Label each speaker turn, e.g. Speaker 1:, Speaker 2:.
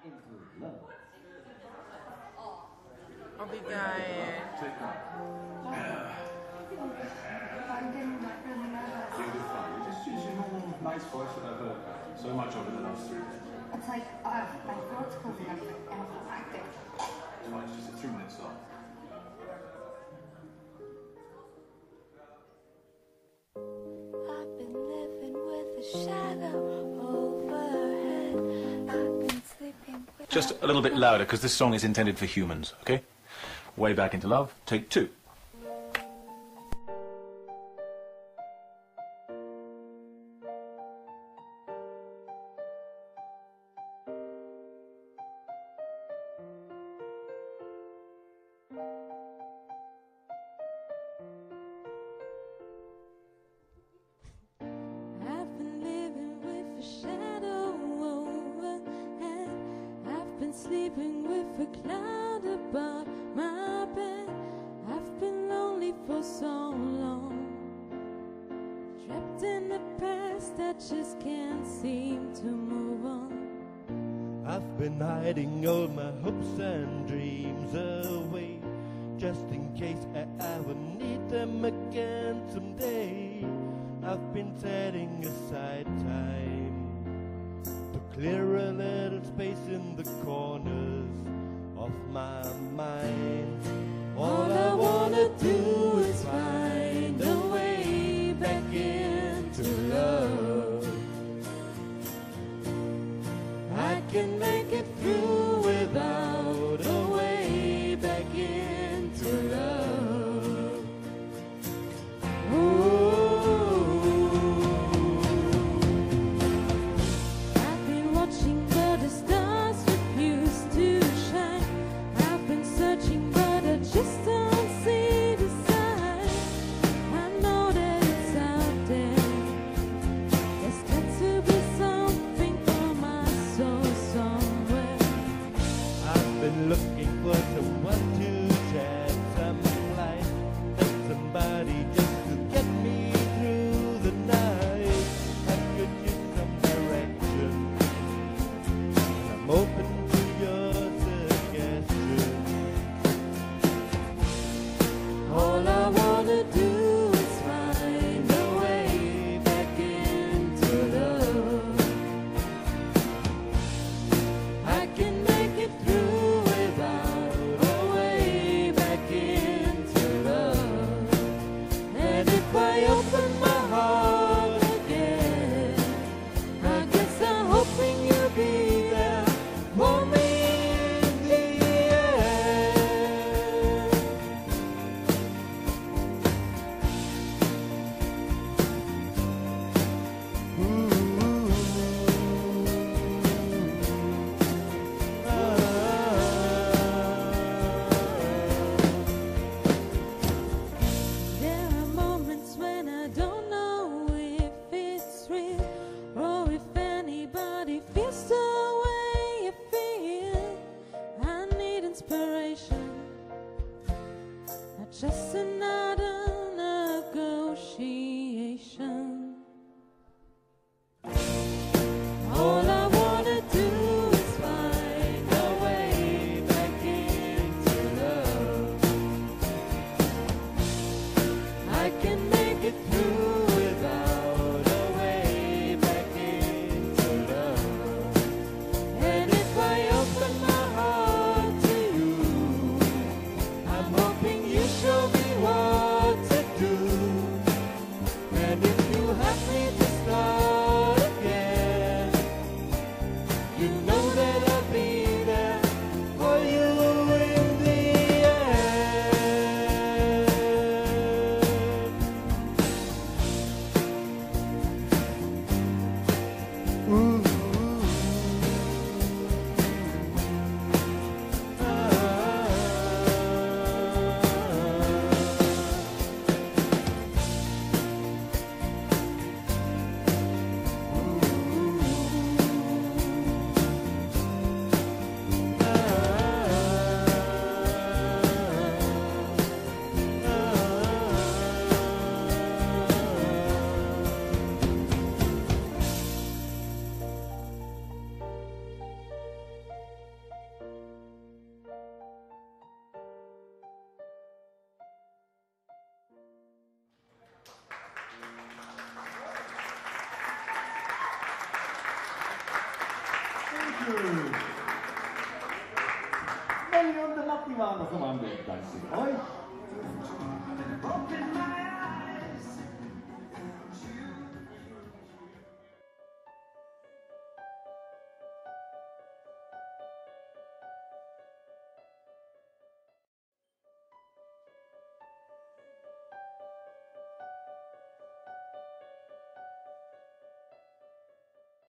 Speaker 1: Oh, wie geil.
Speaker 2: Nice voice that I've heard so much over the last 3 days.
Speaker 3: It's like, my throat's closing up and I'm acting.
Speaker 2: It's fine, it's just a 2-minute song.
Speaker 4: I've been living with a shadow overhead. I've been sleeping with...
Speaker 2: Just a little bit louder, because this song is intended for humans, okay? Way Back Into Love, take 2.
Speaker 4: I've been living with a shadow overhead. I've been sleeping with a cloud above my bed. I've been lonely for so long, trapped in the past that just can't seem to move on.
Speaker 5: I've been hiding all my hopes and dreams away, just in case I will need them again someday. I've been setting aside time to clear a little space in the corners of my mind. All I wanna do is find a way back into love. I can make it through without a way back into love. I've been watching but the stars refuse to shine. I've been searching but I just don't see the sign. I know that it's out there. There's got to be something for my soul somewhere. I've been looking for someone to shed some light, and somebody just to get me through the night. I could use some direction, and I'm open to your suggestions. All I wanna do is find a way back into love. I can make it through without a way back into love. And if I open my heart again, I guess I'm hoping you'll be there for me in the end. There are moments when I don't know if it's real or if anybody feels the way you feel. I need inspiration, not just another negotiation. All I wanna do is find a way back into love. I can make it through without a way back into love. And if I open my heart to you, I'm hoping you show me what to do. And if you have me to start again, you know that I'll be there for you in the end.
Speaker 1: Ellie und der Mattimann, also Mann, danke euch.